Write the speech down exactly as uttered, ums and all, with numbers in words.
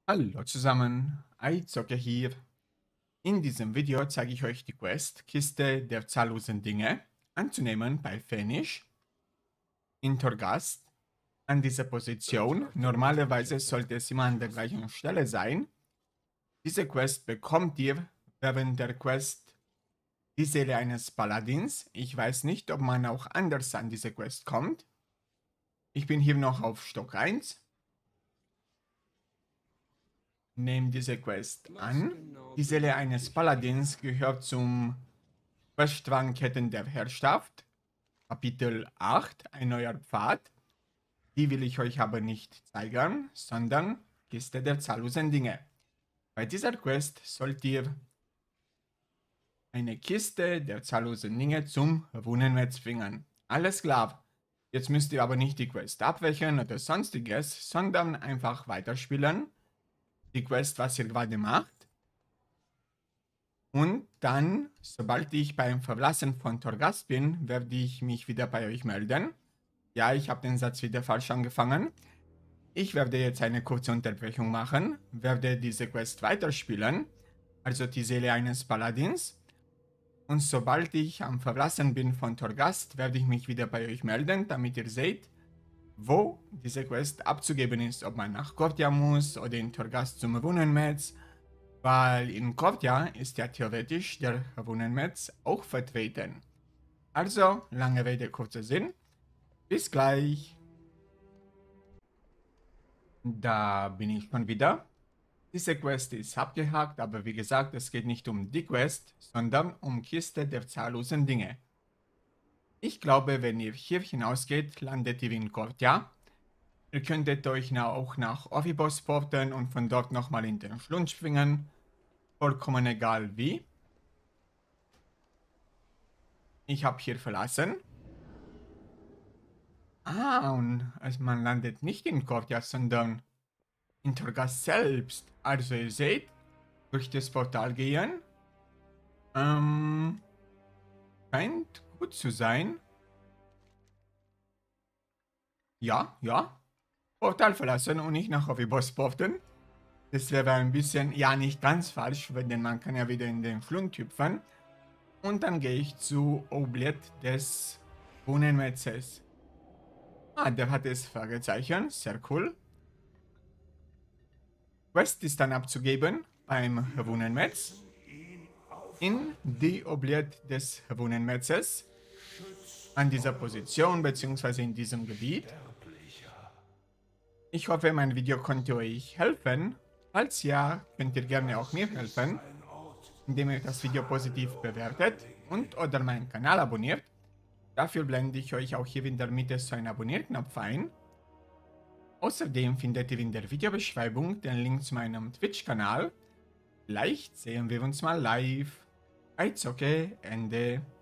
Hallo zusammen, Eizocke hier. In diesem Video zeige ich euch die Quest Kiste der zahllosen Dinge anzunehmen bei Fenish in Torghast. An dieser Position, normalerweise sollte es immer an der gleichen Stelle sein. Diese Quest bekommt ihr während der Quest die Seele eines Paladins. Ich weiß nicht, ob man auch anders an diese Quest kommt. Ich bin hier noch auf Stock eins. Nehmt diese Quest an. Die Seele eines Paladins gehört zum Queststrang Ketten der Herrschaft, Kapitel acht, ein neuer Pfad. Die will ich euch aber nicht zeigen, sondern Kiste der zahllosen Dinge. Bei dieser Quest sollt ihr eine Kiste der zahllosen Dinge zum Runenmetz bringen. Alles klar. Jetzt müsst ihr aber nicht die Quest abbrechen oder sonstiges, sondern einfach weiterspielen. Die Quest, was ihr gerade macht. Und dann, sobald ich beim Verlassen von Torghast bin, werde ich mich wieder bei euch melden. Ja, ich habe den Satz wieder falsch angefangen. Ich werde jetzt eine kurze Unterbrechung machen, werde diese Quest weiterspielen, also die Seele eines Paladins. Und sobald ich am Verlassen bin von Torghast, werde ich mich wieder bei euch melden, damit ihr seht, wo diese Quest abzugeben ist, ob man nach Kortia muss oder in Torghast zum Runenmetz, weil in Kortia ist ja theoretisch der Runenmetz auch vertreten. Also, lange Rede, kurzer Sinn. Bis gleich. Da bin ich schon wieder. Diese Quest ist abgehakt, aber wie gesagt, es geht nicht um die Quest, sondern um Kiste der zahllosen Dinge. Ich glaube, wenn ihr hier hinausgeht, landet ihr in Kortia. Ihr könntet euch auch nach Oribos porten und von dort nochmal in den Schlund springen. Vollkommen egal wie. Ich habe hier verlassen. Ah, und also man landet nicht in Kortia, sondern in Torghast selbst. Also ihr seht, durch das Portal gehen. Ähm, scheint gut zu sein. Ja, ja. Portal verlassen und nicht nach Oribos porten. Das wäre ein bisschen, ja, nicht ganz falsch, denn man kann ja wieder in den Schlund hüpfen. Und dann gehe ich zu Oblet des Runenmetzes. Ah, der hat das Fragezeichen. Sehr cool. Quest ist dann abzugeben beim Runenmetz. In die Oblet des Runenmetzes. An dieser Position bzw. in diesem Gebiet. Ich hoffe, mein Video konnte euch helfen. Falls ja, könnt ihr gerne auch mir helfen, indem ihr das Video positiv bewertet und oder meinen Kanal abonniert. Dafür blende ich euch auch hier in der Mitte so einen Abonnierknopf ein. Außerdem findet ihr in der Videobeschreibung den Link zu meinem Twitch-Kanal. Vielleicht sehen wir uns mal live. Eizocke, Ende.